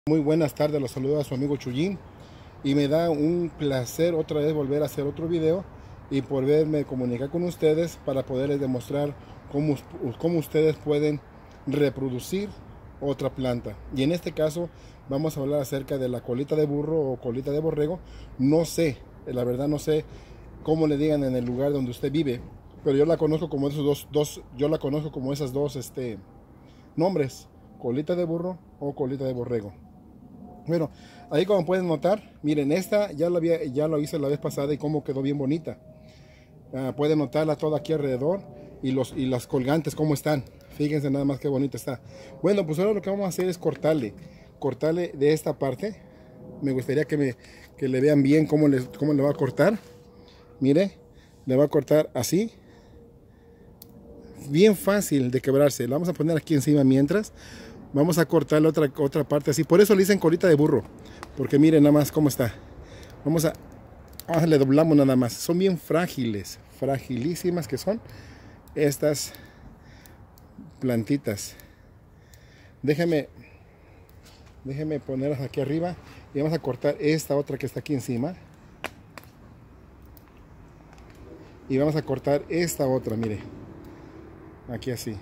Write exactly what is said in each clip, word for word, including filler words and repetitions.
Muy buenas tardes, los saludo a su amigo Chuyín y me da un placer otra vez volver a hacer otro video y poderme comunicar con ustedes para poderles demostrar cómo, cómo ustedes pueden reproducir otra planta. Y en este caso vamos a hablar acerca de la colita de burro o colita de borrego. No sé, la verdad no sé cómo le digan en el lugar donde usted vive, pero yo la conozco como esos dos, dos yo la conozco como esas dos este, nombres, colita de burro o colita de borrego. Bueno, ahí como pueden notar, miren, esta ya la, había, ya lo hice la vez pasada y cómo quedó bien bonita. Uh, pueden notarla toda aquí alrededor y, los, y las colgantes cómo están. Fíjense nada más qué bonita está. Bueno, pues ahora lo que vamos a hacer es cortarle. Cortarle de esta parte. Me gustaría que, me, que le vean bien cómo le, cómo le va a cortar. Mire, le va a cortar así. Bien fácil de quebrarse. La vamos a poner aquí encima mientras. Vamos a cortar la otra, otra parte así. Por eso le dicen colita de burro. Porque miren nada más cómo está. Vamos a... Ah, le doblamos nada más. Son bien frágiles. Fragilísimas que son estas plantitas. Déjeme... Déjeme ponerlas aquí arriba. Y vamos a cortar esta otra que está aquí encima. Y vamos a cortar esta otra, mire. Aquí así.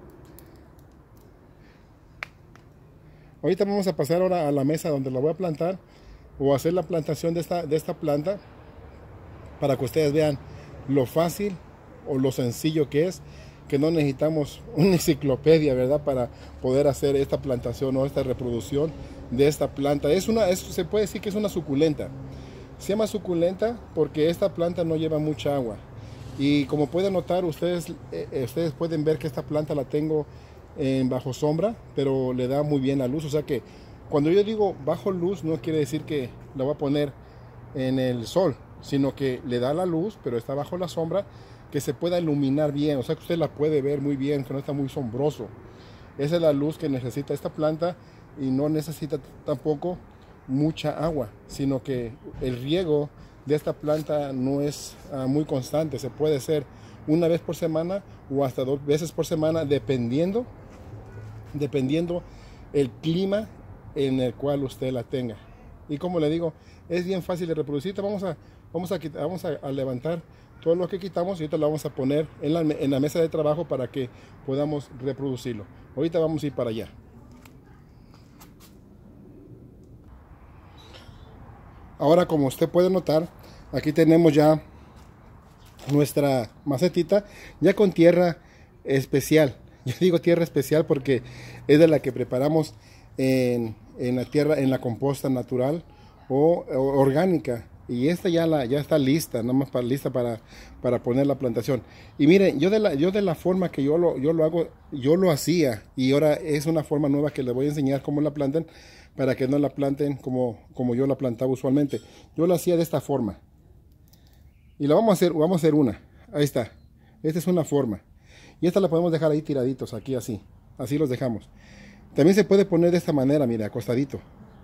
Ahorita vamos a pasar ahora a la mesa donde la voy a plantar o hacer la plantación de esta, de esta planta para que ustedes vean lo fácil o lo sencillo que es, que no necesitamos una enciclopedia, ¿verdad? Para poder hacer esta plantación o esta reproducción de esta planta. Es una, es, se puede decir que es una suculenta. Se llama suculenta porque esta planta no lleva mucha agua. Y como pueden notar, ustedes, eh, ustedes pueden ver que esta planta la tengo en bajo sombra, pero le da muy bien la luz. O sea que cuando yo digo bajo luz, no quiere decir que la voy a poner en el sol, sino que le da la luz, pero está bajo la sombra, que se pueda iluminar bien. O sea que usted la puede ver muy bien, que no está muy sombroso. Esa es la luz que necesita esta planta y no necesita tampoco mucha agua, sino que el riego de esta planta no es uh, muy constante. Se puede hacer una vez por semana o hasta dos veces por semana, dependiendo dependiendo el clima en el cual usted la tenga. Y como le digo, es bien fácil de reproducir. Vamos a, vamos a, vamos a, a levantar todo lo que quitamos y ahorita lo vamos a poner en la, en la mesa de trabajo para que podamos reproducirlo. Ahorita vamos a ir para allá. Ahora, como usted puede notar, aquí tenemos ya nuestra macetita ya con tierra especial. Yo digo tierra especial porque es de la que preparamos en, en la tierra, en la composta natural o, o orgánica. Y esta ya, la, ya está lista, nada más para, lista para, para poner la plantación. Y miren, yo de la, yo de la forma que yo lo, yo lo hago, yo lo hacía. Y ahora es una forma nueva que les voy a enseñar cómo la planten, para que no la planten como, como yo la plantaba usualmente. Yo lo hacía de esta forma. Y la vamos a hacer, vamos a hacer una. Ahí está. Esta es una forma. Y esta la podemos dejar ahí tiraditos, aquí así. Así los dejamos. También se puede poner de esta manera, mira, acostadito.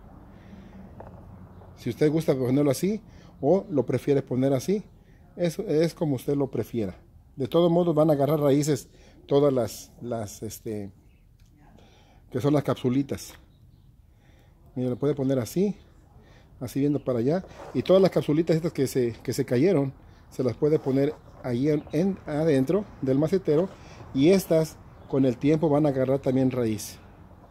Si usted gusta ponerlo así o lo prefiere poner así, eso es como usted lo prefiera. De todos modos van a agarrar raíces todas las, las este, que son las capsulitas. Mira, lo puede poner así, así viendo para allá. Y todas las capsulitas estas que se, que se cayeron, se las puede poner ahí en, en, adentro del macetero. Y estas con el tiempo van a agarrar también raíz.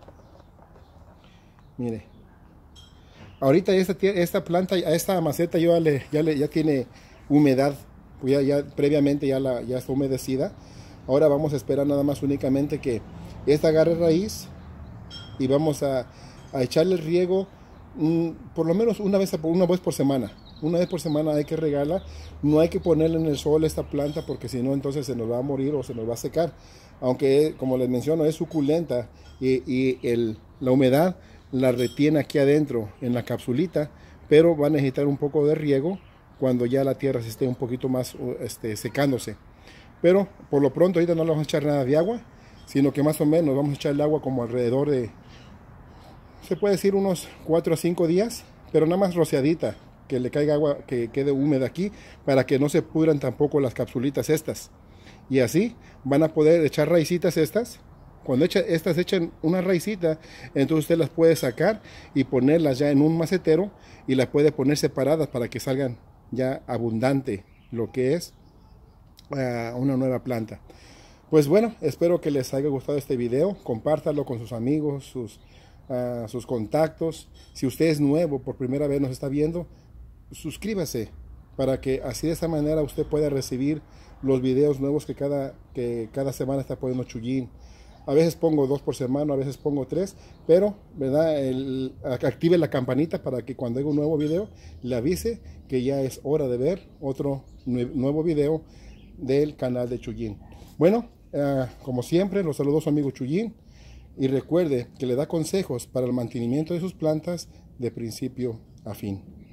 Mire. Ahorita esta, esta planta, esta maceta ya, le, ya, le, ya tiene humedad. Pues ya, ya previamente ya, la, ya está humedecida. Ahora vamos a esperar nada más únicamente que esta agarre raíz. Y vamos a, a echarle el riego mmm, por lo menos una vez, una vez por semana. Una vez por semana hay que regarla. No hay que ponerle en el sol esta planta porque si no entonces se nos va a morir o se nos va a secar. Aunque como les menciono es suculenta y, y el, la humedad la retiene aquí adentro en la capsulita. Pero va a necesitar un poco de riego cuando ya la tierra se esté un poquito más este, secándose. Pero por lo pronto ahorita no le vamos a echar nada de agua, sino que más o menos vamos a echar el agua como alrededor de, se puede decir unos cuatro a cinco días, pero nada más rociadita, que le caiga agua, que quede húmeda aquí, para que no se pudran tampoco las capsulitas estas. Y así van a poder echar raicitas estas Cuando echa, estas echan una raicita, entonces usted las puede sacar y ponerlas ya en un macetero y las puede poner separadas para que salgan ya abundante lo que es uh, una nueva planta. Pues bueno, espero que les haya gustado este video. Compártalo con sus amigos, sus, uh, sus contactos. Si usted es nuevo, por primera vez nos está viendo, suscríbase para que así de esta manera usted pueda recibir los videos nuevos que cada, que cada semana está poniendo Chuyín. A veces pongo dos por semana, a veces pongo tres, pero ¿verdad? El, active la campanita para que cuando haya un nuevo video le avise que ya es hora de ver otro nuevo video del canal de Chuyín. Bueno, uh, como siempre, los saludos a su amigo Chuyín y recuerde que le da consejos para el mantenimiento de sus plantas de principio a fin.